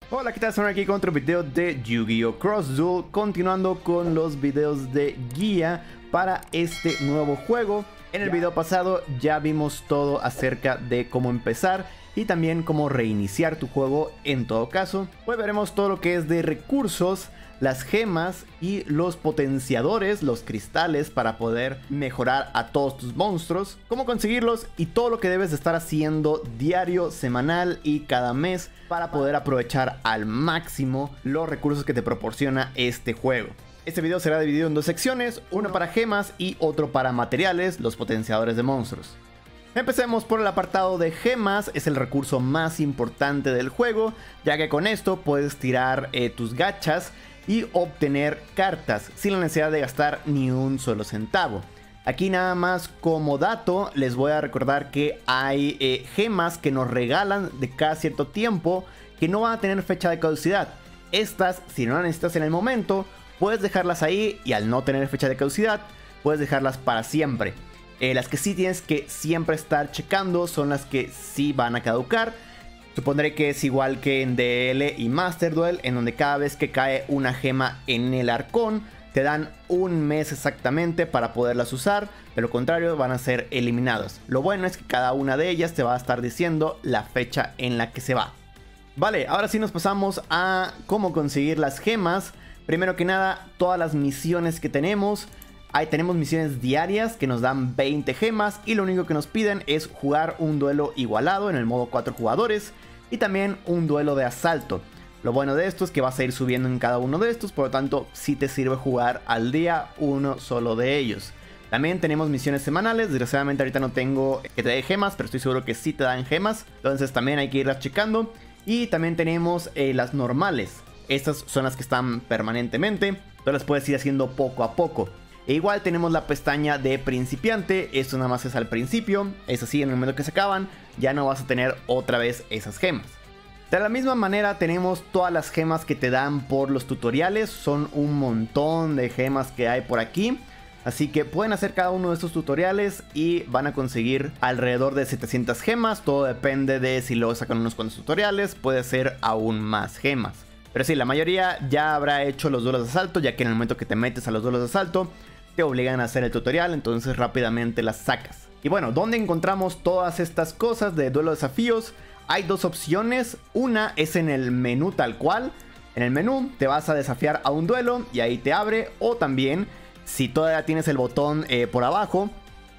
Hola, ¿qué tal? Estamos aquí con otro video de Yu-Gi-Oh! Cross Duel, continuando con los videos de guía para este nuevo juego. En el video pasado ya vimos todo acerca de cómo empezar y también cómo reiniciar tu juego en todo caso. Hoy veremos todo lo que es de recursos, las gemas y los potenciadores, los cristales para poder mejorar a todos tus monstruos, cómo conseguirlos y todo lo que debes de estar haciendo diario, semanal y cada mes para poder aprovechar al máximo los recursos que te proporciona este juego. Este video será dividido en dos secciones, uno para gemas y otro para materiales, los potenciadores de monstruos. Empecemos por el apartado de gemas, es el recurso más importante del juego, ya que con esto puedes tirar tus gachas y obtener cartas sin la necesidad de gastar ni un solo centavo. Aquí nada más como dato les voy a recordar que hay gemas que nos regalan de cada cierto tiempo que no van a tener fecha de caducidad. Estas, si no las necesitas en el momento, puedes dejarlas ahí y al no tener fecha de caducidad, puedes dejarlas para siempre. Las que sí tienes que siempre estar checando son las que sí van a caducar. Supondré que es igual que en DL y Master Duel, en donde cada vez que cae una gema en el arcón, te dan un mes exactamente para poderlas usar. De lo contrario, van a ser eliminadas. Lo bueno es que cada una de ellas te va a estar diciendo la fecha en la que se va. Vale, ahora sí nos pasamos a cómo conseguir las gemas. Primero que nada, todas las misiones que tenemos. Ahí tenemos misiones diarias que nos dan 20 gemas y lo único que nos piden es jugar un duelo igualado en el modo 4 jugadores y también un duelo de asalto. Lo bueno de esto es que vas a ir subiendo en cada uno de estos, por lo tanto sí te sirve jugar al día uno solo de ellos. También tenemos misiones semanales, desgraciadamente ahorita no tengo que te dé gemas, pero estoy seguro que sí te dan gemas, entonces también hay que irlas checando. Y también tenemos las normales, estas son las que están permanentemente, entonces las puedes ir haciendo poco a poco. E igual tenemos la pestaña de principiante, esto nada más es al principio, es así en el momento que se acaban, ya no vas a tener otra vez esas gemas. De la misma manera tenemos todas las gemas que te dan por los tutoriales, son un montón de gemas que hay por aquí. Así que pueden hacer cada uno de estos tutoriales y van a conseguir alrededor de 700 gemas, todo depende de si luego sacan unos cuantos tutoriales, puede ser aún más gemas. Pero sí, la mayoría ya habrá hecho los duelos de asalto, ya que en el momento que te metes a los duelos de asalto, te obligan a hacer el tutorial, entonces rápidamente las sacas. Y bueno, ¿dónde encontramos todas estas cosas de duelo de desafíos? Hay dos opciones, una es en el menú tal cual. En el menú te vas a desafiar a un duelo y ahí te abre, o también si todavía tienes el botón por abajo,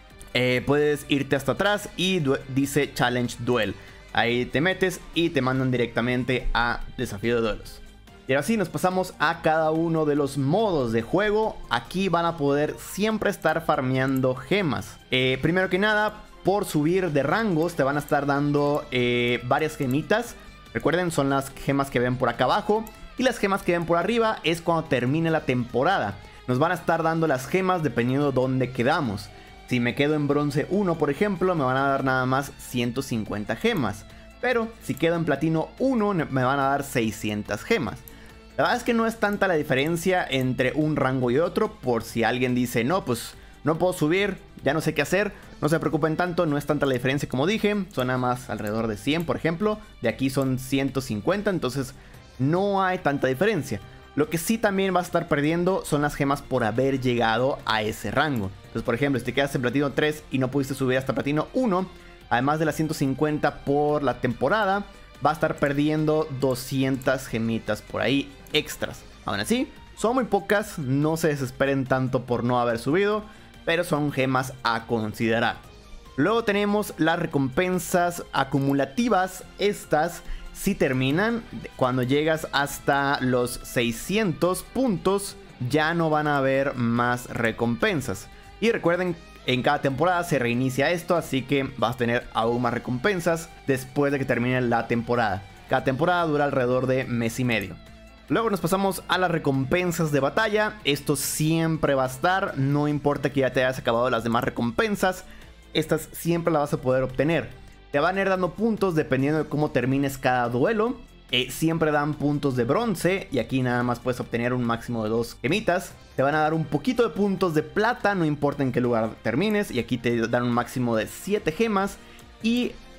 puedes irte hasta atrás y dice Challenge Duel. Ahí te metes y te mandan directamente a desafío de duelos. Y ahora sí nos pasamos a cada uno de los modos de juego. Aquí van a poder siempre estar farmeando gemas. Primero que nada, por subir de rangos te van a estar dando varias gemitas. Recuerden, son las gemas que ven por acá abajo. Y las gemas que ven por arriba es cuando termine la temporada. Nos van a estar dando las gemas dependiendo de dónde quedamos. Si me quedo en bronce 1, por ejemplo, me van a dar nada más 150 gemas. Pero si quedo en platino 1, me van a dar 600 gemas. La verdad es que no es tanta la diferencia entre un rango y otro. Por si alguien dice, no, pues no puedo subir, ya no sé qué hacer. No se preocupen tanto, no es tanta la diferencia como dije. Son nada más alrededor de 100, por ejemplo. De aquí son 150, entonces no hay tanta diferencia. Lo que sí también vas a estar perdiendo son las gemas por haber llegado a ese rango. Entonces, por ejemplo, si te quedas en platino 3 y no pudiste subir hasta platino 1, además de las 150 por la temporada, va a estar perdiendo 200 gemitas por ahí extras. Aún así, son muy pocas, no se desesperen tanto por no haber subido, pero son gemas a considerar. Luego tenemos las recompensas acumulativas. Estas sí terminan cuando llegas hasta los 600 puntos, ya no van a haber más recompensas. Y recuerden, en cada temporada se reinicia esto, así que vas a tener aún más recompensas después de que termine la temporada. Cada temporada dura alrededor de mes y medio. Luego nos pasamos a las recompensas de batalla. Esto siempre va a estar, no importa que ya te hayas acabado las demás recompensas, estas siempre las vas a poder obtener. Te van a ir dando puntos dependiendo de cómo termines cada duelo. Siempre dan puntos de bronce y aquí nada más puedes obtener un máximo de 2 gemitas. Te van a dar un poquito de puntos de plata, no importa en qué lugar termines, y aquí te dan un máximo de 7 gemas. Y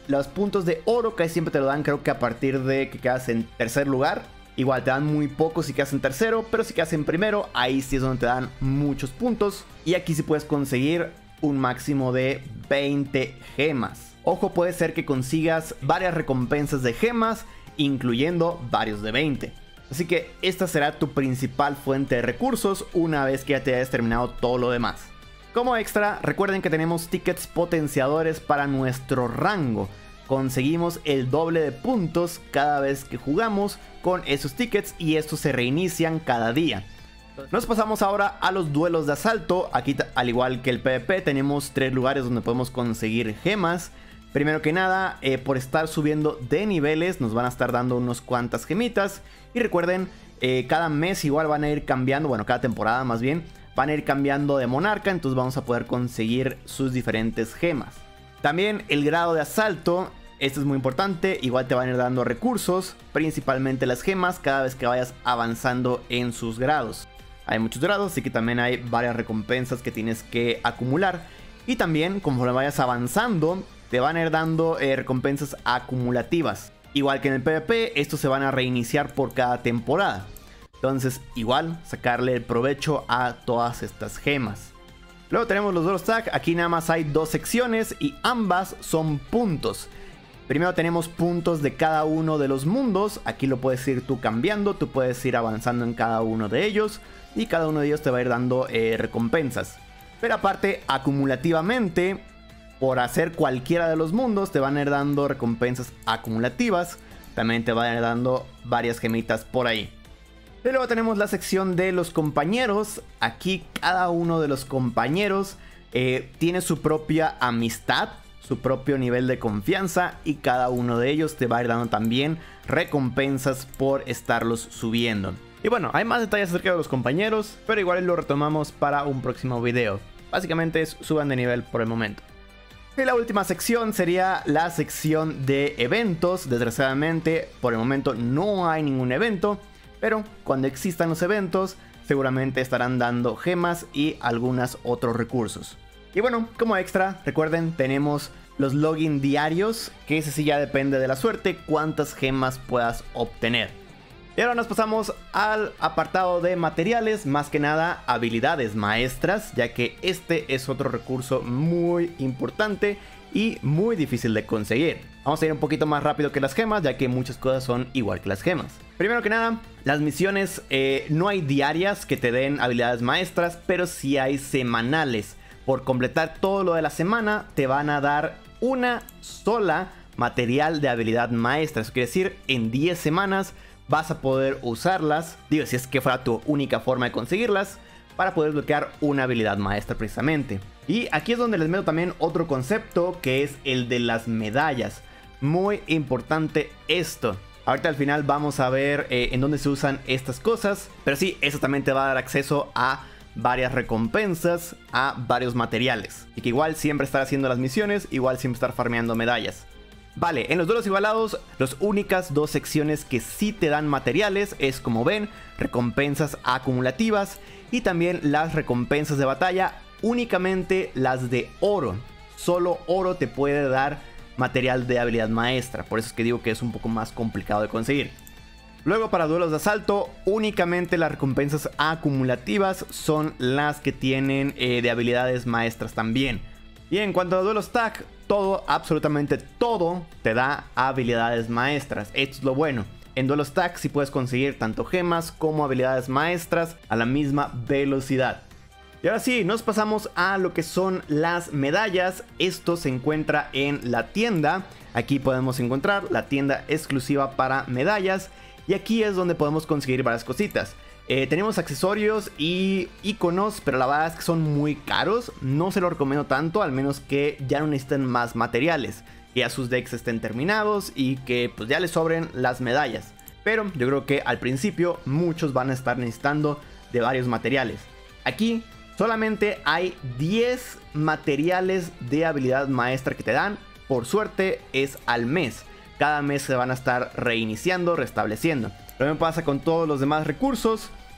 los puntos de oro casi siempre te lo dan, creo que a partir de que quedas en tercer lugar. Igual te dan muy pocos si quedas en tercero, pero si quedas en primero, ahí sí es donde te dan muchos puntos. Y aquí sí puedes conseguir un máximo de 20 gemas. Ojo, puede ser que consigas varias recompensas de gemas, incluyendo varios de 20. Así que esta será tu principal fuente de recursos una vez que ya te hayas terminado todo lo demás. Como extra, recuerden que tenemos tickets potenciadores para nuestro rango. Conseguimos el doble de puntos cada vez que jugamos con esos tickets y estos se reinician cada día. Nos pasamos ahora a los duelos de asalto. Aquí, al igual que el PvP, tenemos 3 lugares donde podemos conseguir gemas. Primero que nada, por estar subiendo de niveles nos van a estar dando unos cuantas gemitas. Y recuerden, cada mes igual van a ir cambiando, bueno, cada temporada más bien, van a ir cambiando de monarca, entonces vamos a poder conseguir sus diferentes gemas. También el grado de asalto, esto es muy importante, igual te van a ir dando recursos, principalmente las gemas, cada vez que vayas avanzando en sus grados. Hay muchos grados, así que también hay varias recompensas que tienes que acumular. Y también, conforme vayas avanzando, te van a ir dando recompensas acumulativas. Igual que en el PvP, estos se van a reiniciar por cada temporada. Entonces, igual, sacarle el provecho a todas estas gemas. Luego tenemos los duelos tag. Aquí nada más hay 2 secciones y ambas son puntos. Primero tenemos puntos de cada uno de los mundos. Aquí lo puedes ir tú cambiando. Tú puedes ir avanzando en cada uno de ellos. Y cada uno de ellos te va a ir dando recompensas. Pero aparte, acumulativamente, por hacer cualquiera de los mundos, te van a ir dando recompensas acumulativas. También te van a ir dando varias gemitas por ahí. Y luego tenemos la sección de los compañeros. Aquí cada uno de los compañeros tiene su propia amistad, su propio nivel de confianza. Y cada uno de ellos te va a ir dando también recompensas por estarlos subiendo. Y bueno, hay más detalles acerca de los compañeros, pero igual lo retomamos para un próximo video. Básicamente es suban de nivel por el momento. Y la última sección sería la sección de eventos. Desgraciadamente, por el momento no hay ningún evento, pero cuando existan los eventos, seguramente estarán dando gemas y algunos otros recursos. Y bueno, como extra, recuerden, tenemos los login diarios, que ese sí ya depende de la suerte, cuántas gemas puedas obtener. Y ahora nos pasamos al apartado de materiales, más que nada habilidades maestras, ya que este es otro recurso muy importante y muy difícil de conseguir. Vamos a ir un poquito más rápido que las gemas, ya que muchas cosas son igual que las gemas. Primero que nada, las misiones no hay diarias que te den habilidades maestras, pero sí hay semanales. Por completar todo lo de la semana, te van a dar una sola material de habilidad maestra. Eso quiere decir, en 10 semanas vas a poder usarlas, digo, si es que fuera tu única forma de conseguirlas, para poder bloquear una habilidad maestra precisamente. Y aquí es donde les meto también otro concepto, que es el de las medallas. Muy importante esto. Ahorita al final vamos a ver en dónde se usan estas cosas, pero sí, eso también te va a dar acceso a varias recompensas, a varios materiales. Y que igual siempre estar haciendo las misiones, igual siempre estar farmeando medallas. Vale, en los duelos igualados, las únicas 2 secciones que sí te dan materiales es, como ven, recompensas acumulativas y también las recompensas de batalla, únicamente las de oro. Solo oro te puede dar material de habilidad maestra, por eso es que digo que es un poco más complicado de conseguir. Luego, para duelos de asalto, únicamente las recompensas acumulativas son las que tienen de habilidades maestras también. Y en cuanto a duelos tag, todo, absolutamente todo, te da habilidades maestras. Esto es lo bueno. En duelos tag sí puedes conseguir tanto gemas como habilidades maestras a la misma velocidad. Y ahora sí, nos pasamos a lo que son las medallas. Esto se encuentra en la tienda. Aquí podemos encontrar la tienda exclusiva para medallas. Y aquí es donde podemos conseguir varias cositas. Tenemos accesorios y iconos, pero la verdad es que son muy caros. No se lo recomiendo tanto, al menos que ya no necesiten más materiales. Que ya sus decks estén terminados y que pues ya les sobren las medallas. Pero yo creo que al principio muchos van a estar necesitando de varios materiales. Aquí solamente hay 10 materiales de habilidad maestra que te dan. Por suerte es al mes. Cada mes se van a estar reiniciando, restableciendo. Lo mismo pasa con todos los demás recursos.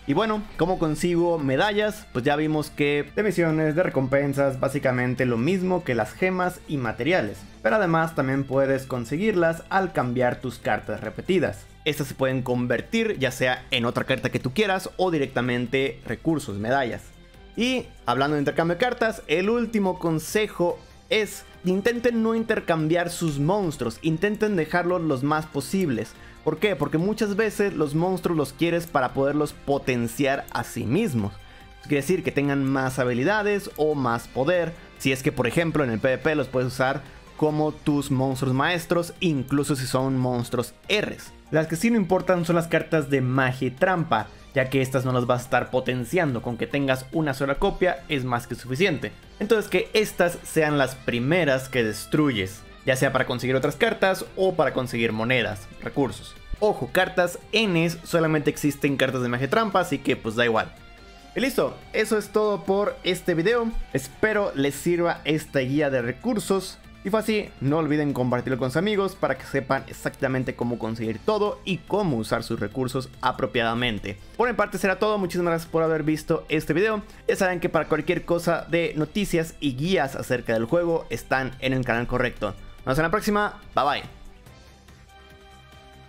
Y bueno, ¿cómo consigo medallas? Pues ya vimos que de misiones, de recompensas, básicamente lo mismo que las gemas y materiales. Pero además también puedes conseguirlas al cambiar tus cartas repetidas. Estas se pueden convertir ya sea en otra carta que tú quieras o directamente recursos, medallas. Y hablando de intercambio de cartas, el último consejo es: intenten no intercambiar sus monstruos, intenten dejarlos los más posibles. ¿Por qué? Porque muchas veces los monstruos los quieres para poderlos potenciar a sí mismos. Quiere decir que tengan más habilidades o más poder. Si es que por ejemplo en el PvP los puedes usar como tus monstruos maestros, incluso si son monstruos Rs. Las que sí no importan son las cartas de magia y trampa, ya que estas no las vas a estar potenciando. Con que tengas una sola copia es más que suficiente. Entonces que estas sean las primeras que destruyes, ya sea para conseguir otras cartas o para conseguir monedas, recursos. Ojo, cartas Ns solamente existen cartas de magia y trampa, así que pues da igual. Y listo, eso es todo por este video. Espero les sirva esta guía de recursos. Y fue así, no olviden compartirlo con sus amigos para que sepan exactamente cómo conseguir todo y cómo usar sus recursos apropiadamente. Por mi parte será todo, muchísimas gracias por haber visto este video. Ya saben que para cualquier cosa de noticias y guías acerca del juego están en el canal correcto. Nos vemos en la próxima, bye bye.